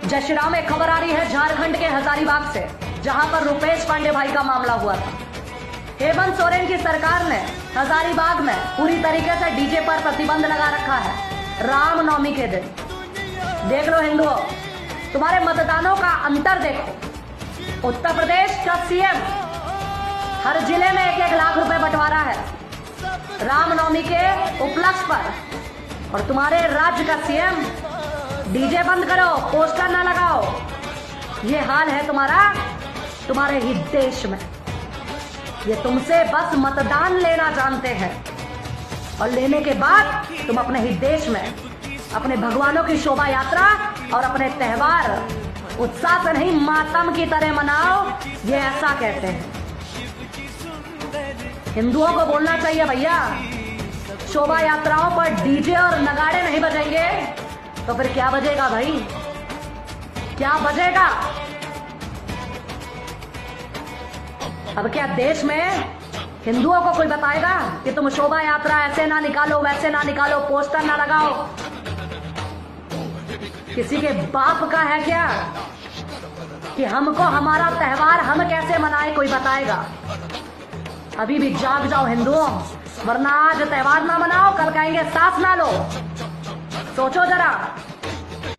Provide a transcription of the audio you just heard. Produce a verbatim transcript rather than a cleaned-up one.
जय श्री राम। एक खबर आ रही है झारखंड के हजारीबाग से, जहां पर रुपेश पांडे भाई का मामला हुआ था। हेमंत सोरेन की सरकार ने हजारीबाग में पूरी तरीके से डीजे पर प्रतिबंध लगा रखा है रामनवमी के दिन। देख लो हिंदुओं, तुम्हारे मतदानों का अंतर देखो। उत्तर प्रदेश का सीएम हर जिले में एक एक लाख रुपए बंटवारा है रामनवमी के उपलक्ष्य पर, और तुम्हारे राज्य का सीएम डीजे बंद करो, पोस्टर ना लगाओ। ये हाल है तुम्हारा तुम्हारे ही देश में। ये तुमसे बस मतदान लेना जानते हैं, और लेने के बाद तुम अपने ही देश में अपने भगवानों की शोभा यात्रा और अपने त्योहार उत्साह से नहीं मातम की तरह मनाओ, ये ऐसा कहते हैं। हिंदुओं को बोलना चाहिए भैया, शोभा यात्राओं पर डीजे और नगाड़े नहीं बजेंगे तो फिर क्या बजेगा भाई, क्या बजेगा? अब क्या देश में हिंदुओं को कोई बताएगा कि तुम शोभा यात्रा ऐसे ना निकालो, वैसे ना निकालो, पोस्टर ना लगाओ? किसी के बाप का है क्या कि हमको हमारा त्योहार हम कैसे मनाए कोई बताएगा? अभी भी जाग जाओ हिंदुओं, वरना आज त्योहार ना मनाओ, कल कहेंगे सांस ना लो। सोचो जरा।